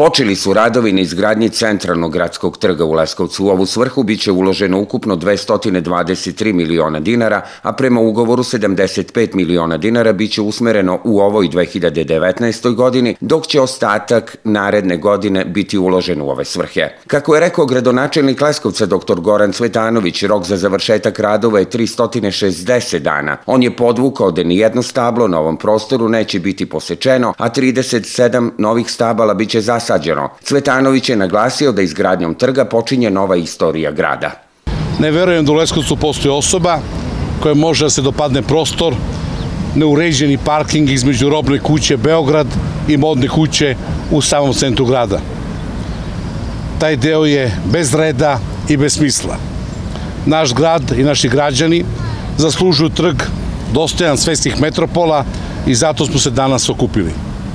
Počeli su radovi na izgradnji centralnog gradskog trga u Leskovcu. U ovu svrhu biće uloženo ukupno 223 miliona dinara, a prema ugovoru 75 miliona dinara biće usmereno u ovoj 2019. godini, dok će ostatak naredne godine biti uložen u ove svrhe. Kako je rekao gradonačelnik Leskovca dr. Goran Cvetanović, rok za završetak radova je 360 dana. On je podvukao da nijedno stablo na ovom prostoru neće biti posečeno, a 37 novih stabala biće zasađeno. Cvetanović je naglasio da izgradnjom trga počinje nova istorija grada. Ne verujem da u Leskovcu postoji osoba koja može da se dopadne prostor, neuređeni parking između robne kuće Beograd i modne kuće u samom centru grada. Taj deo je bez reda i bez smisla. Naš grad i naši građani zaslužuju trg dostojan svetskih metropola i zato smo se danas okupili.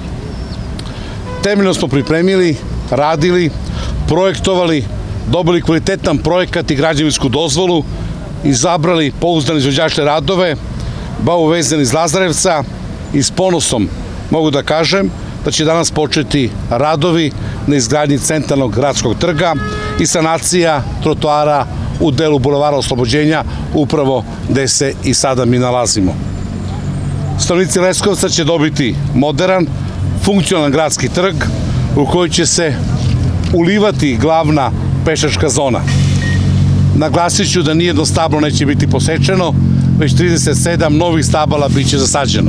Temeljno smo pripremili, radili, projektovali, dobili kvalitetan projekat i građevinsku dozvolu, izabrali pouzdane izvođače radove, vezani iz Lazarevca i s ponosom mogu da kažem da će danas početi radovi na izgradnji centralnog gradskog trga i sanacija trotoara u delu Bulevara Oslobođenja, upravo gde se i sada mi nalazimo. Stanovnici Leskovca će dobiti modern, funkcionalan gradski trg u koji će se ulivati glavna pešačka zona. Naglasit ću da nijedno stablo neće biti posečeno, već 37 novih stabala biće zasađeno.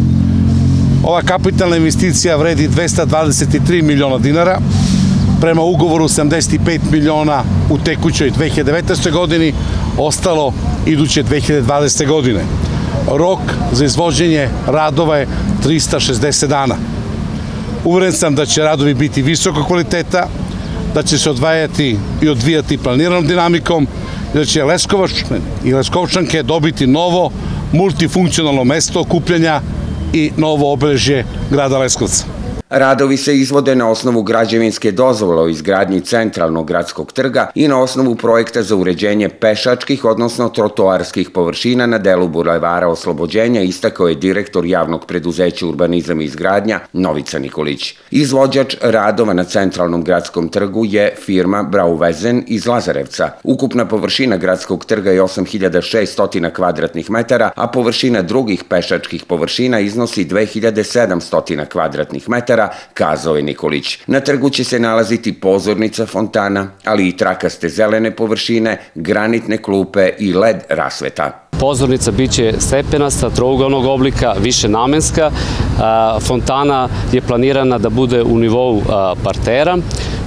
Ova kapitalna investicija vredi 223 miliona dinara, prema ugovoru 75 miliona u tekućoj 2019. godini, ostalo iduće 2020. godine. Rok za izvođenje radova je 360 dana. Uveren sam da će radovi biti visoko kvaliteta, da će se odvajati i odvijati planiranom dinamikom i da će Leskovačani i Leskovčanke dobiti novo multifunkcionalno mesto okupljanja i novo obeležje grada Leskovca. Radovi se izvode na osnovu građevinske dozvole o izgradnji centralnog gradskog trga i na osnovu projekta za uređenje pešačkih, odnosno trotoarskih površina na delu Bulevara Oslobođenja, istakao je direktor javnog preduzeća Urbanizam i izgradnja Novica Nikolić. Izvođač radova na centralnom gradskom trgu je firma Brauvezen iz Lazarevca. Ukupna površina gradskog trga je 8600 kvadratnih metara, a površina drugih pešačkih površina iznosi 2700 kvadratnih metara, kazao je Nikolić. Na trgu će se nalaziti pozornica fontana, ali i trakaste zelene površine, granitne klupe i LED rasveta. Pozornica biće stepenasta, trougalnog oblika, višenamenska. Fontana je planirana da bude u nivou partera.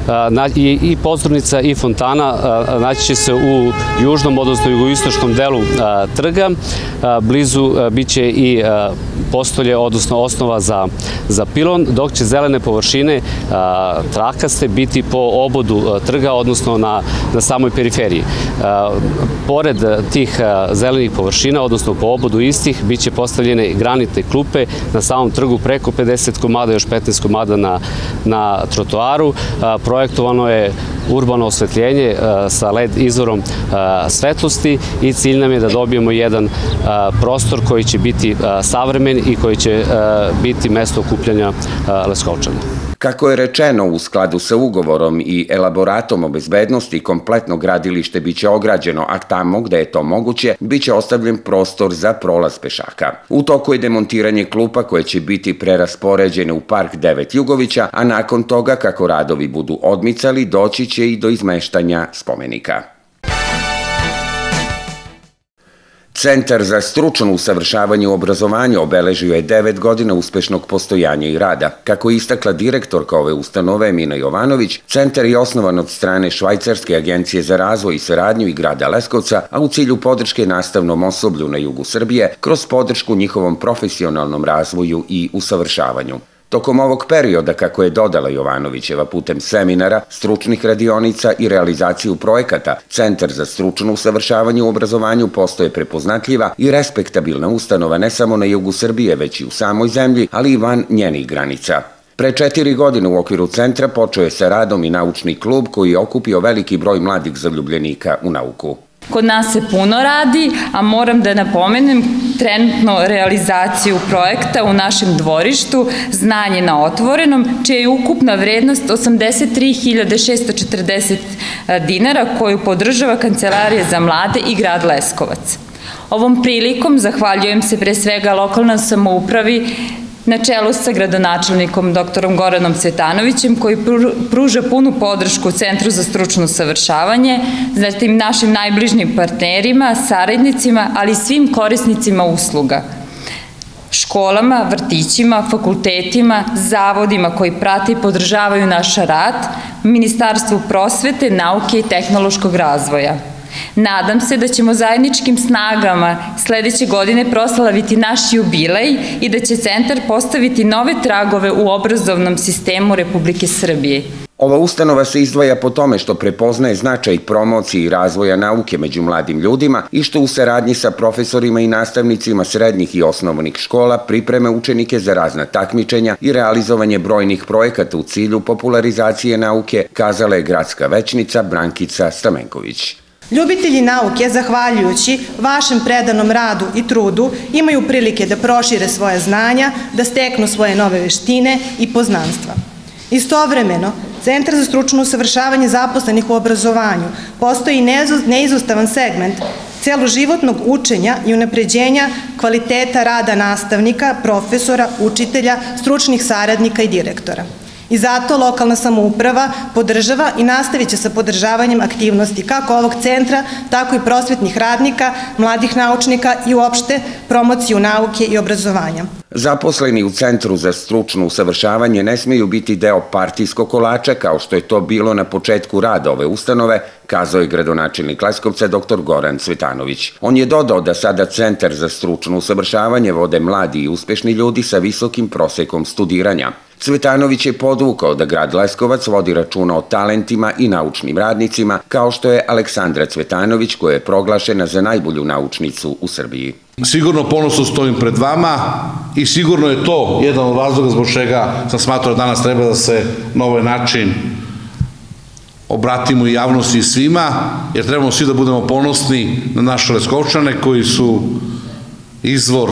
I pozornica i fontana naći će se u južnom, odnosno jugoistočnom delu trga. Blizu biće i postolje, odnosno osnova za pilon, dok će zelene površine trakaste biti po obodu trga, odnosno na samoj periferiji. Pored tih zelenih površina, odnosno po obodu istih, biće postavljene granitne klupe na samom trgu, preko 50 komada, još 15 komada na trotoaru. Projektovano je urbano osvetljenje sa LED izvorom svetlosti i cilj nam je da dobijemo jedan prostor koji će biti savremen i koji će biti mesto okupljanja Leskovčana. Kako je rečeno, u skladu sa ugovorom i elaboratom o bezbednosti, kompletno gradilište biće ograđeno, a tamo gde je to moguće, biće ostavljen prostor za prolaz pešaka. U toku je demontiranje klupa koje će biti preraspoređene u Park 9 Jugovića, a nakon toga, kako radovi budu odmicali, doći će i do izmeštanja spomenika. Centar za stručno usavršavanje i obrazovanje obeležio je 9 godina uspešnog postojanja i rada. Kako je istakla direktorka ove ustanove Mina Jovanović, centar je osnovan od strane Švajcarske agencije za razvoj i saradnju i grada Leskovca, a u cilju podrške nastavnom osoblju na jugu Srbije kroz podršku njihovom profesionalnom razvoju i usavršavanju. Tokom ovog perioda, kako je dodala Jovanovićeva, putem seminara, stručnih radionica i realizaciju projekata, Centar za stručno usavršavanje u obrazovanju postoje prepoznatljiva i respektabilna ustanova ne samo na jugu Srbije, već i u samoj zemlji, ali i van njenih granica. Pre 4 godine u okviru centra počeo je sa radom i naučni klub koji je okupio veliki broj mladih zaljubljenika u nauku. Kod nas se puno radi, a moram da napomenem trenutno realizaciju projekta u našem dvorištu Znanje na otvorenom, čija je ukupna vrednost 83.640 dinara koju podržava Kancelarija za mlade i grad Leskovac. Ovom prilikom zahvaljujem se pre svega lokalnoj samoupravi na čelu sa gradonačelnikom dr. Goranom Cvetanovićem koji pruža punu podršku Centru za stručno usavršavanje, zatim našim najbližnjim partnerima, saradnicima, ali i svim korisnicima usluga, školama, vrtićima, fakultetima, zavodima koji prate i podržavaju naš rad, Ministarstvu prosvete, nauke i tehnološkog razvoja. Nadam se da ćemo zajedničkim snagama sledeće godine proslaviti naš jubilej i da će centar postaviti nove tragove u obrazovnom sistemu Republike Srbije. Ova ustanova se izdvaja po tome što prepoznaje značaj promocije i razvoja nauke među mladim ljudima i što u saradnji sa profesorima i nastavnicima srednjih i osnovnih škola pripreme učenike za razna takmičenja i realizovanje brojnih projekata u cilju popularizacije nauke, kazala je gradska većnica Brankica Stamenković. Ljubitelji nauke, zahvaljujući vašem predanom radu i trudu, imaju prilike da prošire svoje znanja, da steknu svoje nove veštine i poznanstva. Istovremeno, Centar za stručno usavršavanje zaposlenih u obrazovanju postoji neizostavan segment celoživotnog učenja i unapređenja kvaliteta rada nastavnika, profesora, učitelja, stručnih saradnika i direktora. I zato lokalna samouprava podržava i nastavit će sa podržavanjem aktivnosti kako ovog centra, tako i prosvetnih radnika, mladih naučnika i uopšte promociju nauke i obrazovanja. Zaposleni u Centru za stručno usavršavanje ne smeju biti deo partijskog kolača kao što je to bilo na početku rada ove ustanove, kazao je gradonačelnik Leskovca dr. Goran Cvetanović. On je dodao da sada Centar za stručno usavršavanje vode mladi i uspešni ljudi sa visokim prosekom studiranja. Cvetanović je podvukao da grad Leskovac vodi računa o talentima i naučnim radnicima, kao što je Aleksandra Cvetanović, koja je proglašena za najbolju naučnicu u Srbiji. Sigurno ponosno stojim pred vama i sigurno je to jedan od razloga zbog čega sam smatrao da danas treba da se na ovaj način obratimo i javnosti i svima, jer trebamo svi da budemo ponosni na naše Leskovčane koji su izvor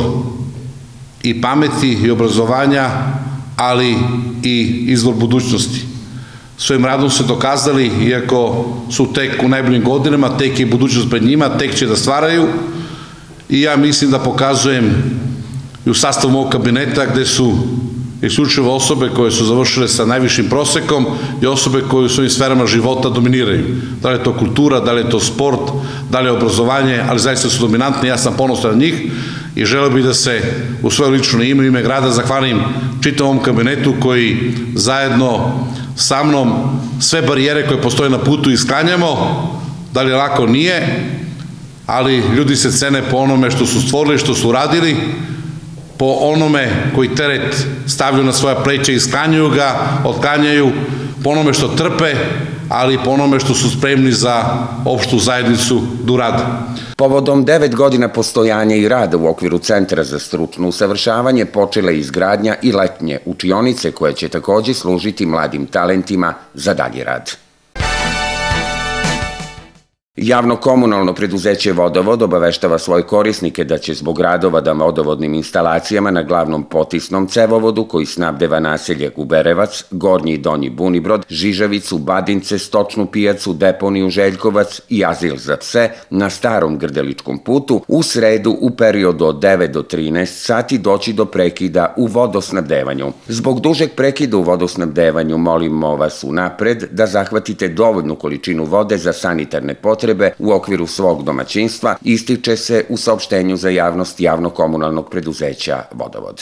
i pameti i obrazovanja, ali i izvor budućnosti. Svojim radom se dokazali, iako su tek u najboljim godinama, tek je budućnost pred njima, tek će da stvaraju i ja mislim da pokazujem i u sastavu mog kabineta gde su isključivo osobe koje su završile sa najvišim prosekom i osobe koje u svojim sferama života dominiraju. Da li je to kultura, da li je to sport, da li je obrazovanje, ali zaista su dominantni, ja sam ponosan na njih i želeo bih da se u svoje lično ime i ime grada zahvalim čitavom kabinetu koji zajedno sa mnom sve barijere koje postoje na putu isklanjamo, da li lako nije, ali ljudi se cene po onome što su stvorili, što su radili, po onome koji teret stavljaju na svoja pleća i sklanjaju ga, otklanjaju, po onome što trpe, ali i po onome što su spremni za opštu zajednicu da urade. Povodom 9 godina postojanja i rada u okviru Centra za stručno usavršavanje počela je izgradnja i letnje učionice koje će takođe služiti mladim talentima za dalji rad. Javno-komunalno preduzeće Vodovod obaveštava svoje korisnike da će zbog radova na vodovodnim instalacijama na glavnom potisnom cevovodu koji snabdeva naselje Guberevac, Gornji i Donji Bunibrod, Žižavicu, Badince, Stočnu pijacu, deponiju Željkovac i azil za pse na starom Grdeličkom putu u sredu u periodu od 9 do 13 sati doći do prekida u vodosnabdevanju. Zbog dužeg prekida u vodosnabdevanju molimo vas unapred da zahvatite dovoljnu količinu vode za sanitarne potrebe u okviru svog domaćinstva, ističe se u saopštenju za javnost javno-komunalnog preduzeća Vodovod.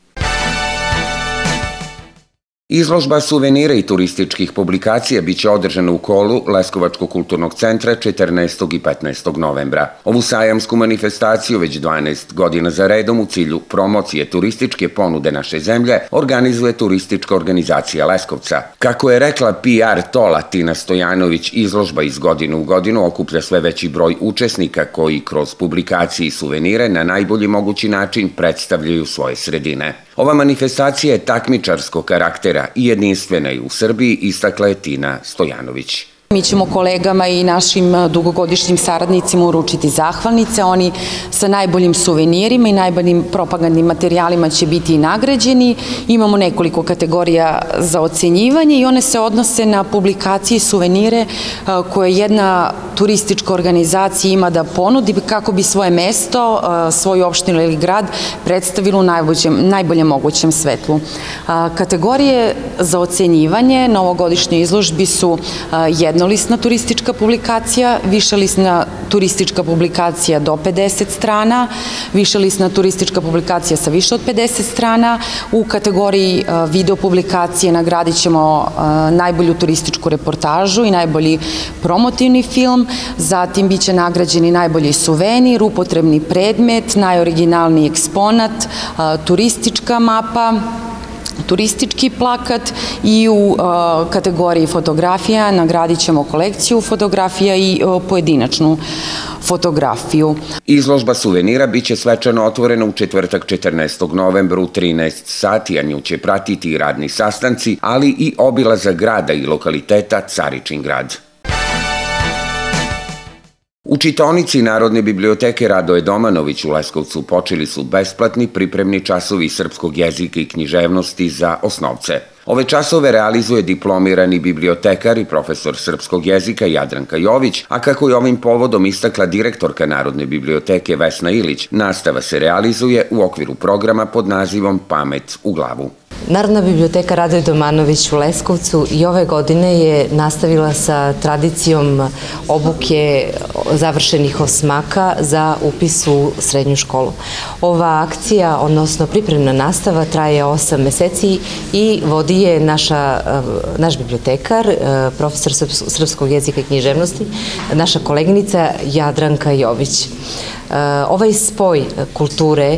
Izložba suvenira i turističkih publikacija biće održana u Kolu Leskovačkog kulturnog centra 14. i 15. novembra. Ovu sajamsku manifestaciju već 12 godina za redom u cilju promocije turističke ponude naše zemlje organizuje turistička organizacija Leskovca. Kako je rekla PR Tola Tina Stojanović, izložba iz godine u godinu okuplja sve veći broj učesnika koji kroz publikacije i suvenire na najbolji mogući način predstavljaju svoje sredine. Ova manifestacija je takmičarskog karaktera i jedinstvena je u Srbiji, istakla je Tina Stojanović. Mi ćemo kolegama i našim dugogodišnjim saradnicima uručiti zahvalnice. Oni sa najboljim suvenirima i najboljim propagandnim materijalima će biti i nagrađeni. Imamo nekoliko kategorija za ocenjivanje i one se odnose na publikacije i suvenire koje jedna turistička organizacija ima da ponudi kako bi svoje mesto, svoju opštinu ili grad predstavilo u najboljem mogućem svetlu. Kategorije za ocenjivanje na ovogodišnjoj izložbi su jednolisna turistička publikacija, višelisna turistička publikacija do 50 strana, višelisna turistička publikacija sa više od 50 strana. U kategoriji video publikacije nagradit ćemo najbolju turističku reportažu i najbolji promotivni film, zatim bit će nagrađeni najbolji suvenir, upotrebni predmet, najoriginalniji eksponat, turistička mapa, turistički plakat i u kategoriji fotografija nagradit ćemo kolekciju fotografija i pojedinačnu fotografiju. Izložba suvenira biće svečano otvorena u četvrtak 14. novembra u 13 sati, a nju će pratiti i radni sastanci, ali i obilazak grada i lokaliteta Caričin grad. U čitaonici Narodne biblioteke Radoje Domanović u Leskovcu počeli su besplatni pripremni časovi srpskog jezika i književnosti za osnovce. Ove časove realizuje diplomirani bibliotekar i profesor srpskog jezika Jadranka Jović, a kako je ovim povodom istakla direktorka Narodne biblioteke Vesna Ilić, nastava se realizuje u okviru programa pod nazivom Pamet u glavu. Narodna biblioteka Radoje Domanović u Leskovcu i ove godine je nastavila sa tradicijom obuke završenih osmaka za upis u srednju školu. Ova akcija, odnosno pripremna nastava, traje 8 meseci i vodi je naš bibliotekar, profesor srpskog jezika i književnosti, naša koleginica Jadranka Jović. Ovaj spoj kulture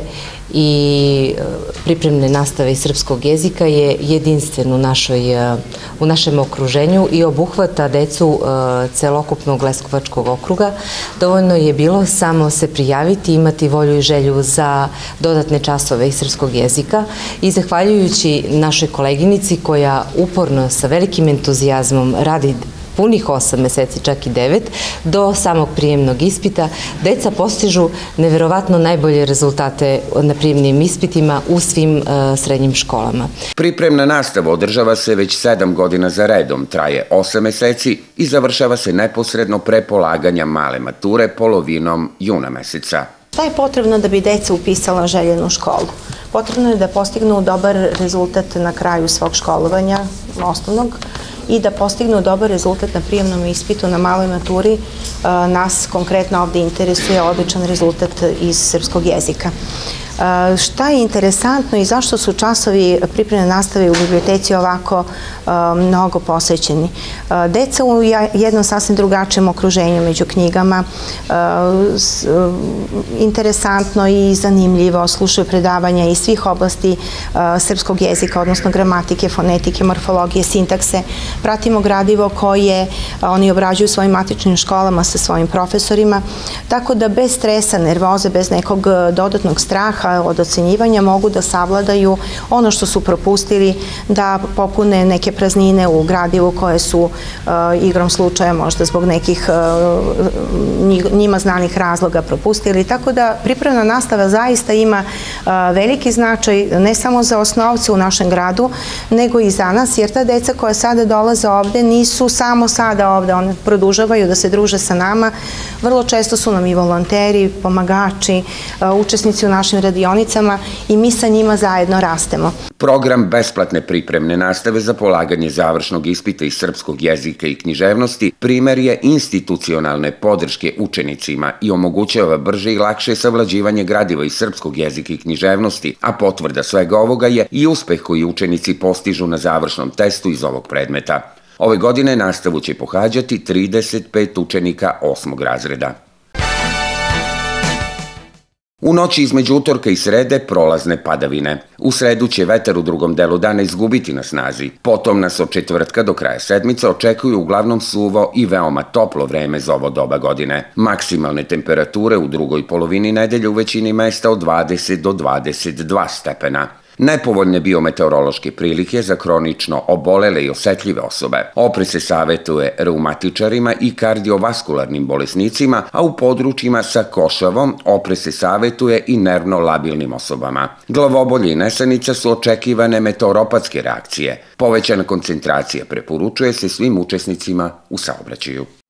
i pripremne nastave iz srpskog jezika je jedinstven u našem okruženju i obuhvata decu celokupnog Leskovačkog okruga. Dovoljno je bilo samo se prijaviti, imati volju i želju za dodatne časove iz srpskog jezika i zahvaljujući našoj koleginici koja uporno sa velikim entuzijazmom radi punih 8 meseci, čak i 9, do samog prijemnog ispita, deca postižu neverovatno najbolje rezultate na prijemnim ispitima u svim srednjim školama. Pripremna nastava održava se već 7 godina za redom, traje 8 meseci i završava se neposredno pre polaganja male mature polovinom juna meseca. Šta je potrebno da bi deca upisala željenu školu? Potrebno je da postignu dobar rezultat na kraju svog školovanja osnovnog i da postignu dobar rezultat na prijemnom ispitu na maloj maturi. Nas konkretno ovde interesuje odličan rezultat iz srpskog jezika. Šta je interesantno i zašto su časovi pripremne nastave u biblioteci ovako mnogo posećeni? Deca u jednom sasvim drugačijem okruženju među knjigama, interesantno i zanimljivo slušaju predavanja iz svih oblasti srpskog jezika, odnosno gramatike, fonetike, morfologije, sintakse. Pratimo gradivo koje oni obrađuju u svojim matičnim školama sa svojim profesorima, tako da bez stresa, nervoze, bez nekog dodatnog straha od ocenjivanja mogu da savladaju ono što su propustili, da popune neke praznine u gradivu koje su igrom slučaja možda zbog nekih njima znanih razloga propustili. Tako da pripremna nastava zaista ima veliki značaj ne samo za osnovce u našem gradu, nego i za nas, jer ta deca koja sada dolaze ovde nisu samo sada ovde, one produžavaju da se druže sa nama. Vrlo često su nam i volonteri, pomagači, učesnici u našim radionicama i mi sa njima zajedno rastemo. Program besplatne pripremne nastave za polaganje završnog ispita iz srpskog jezika i književnosti primer je institucionalne podrške učenicima i omogućava brže i lakše savlađivanje gradiva iz srpskog jezika i književnosti, a potvrda svega ovoga je i uspeh koji učenici postižu na završnom testu iz ovog predmeta. Ove godine nastavu će pohađati 35 učenika 8. razreda. U noći između utorka i srede prolazne padavine. U sredu će vetar u drugom delu dana izgubiti na snazi. Potom nas od četvrtka do kraja sedmice očekuju uglavnom suvo i veoma toplo vreme za ovo doba godine. Maksimalne temperature u drugoj polovini nedelje u većini mesta od 20 do 22 stepena. nepovoljne biometeorološke prilike za kronično obolele i osetljive osobe. Opre se savetuje reumatičarima i kardiovaskularnim bolesnicima, a u područjima sa košavom opre se savetuje i nervno labilnim osobama. Glavobolje i nesanica su očekivane meteoropatske reakcije. Povećana koncentracija preporučuje se svim učesnicima u saobraćaju.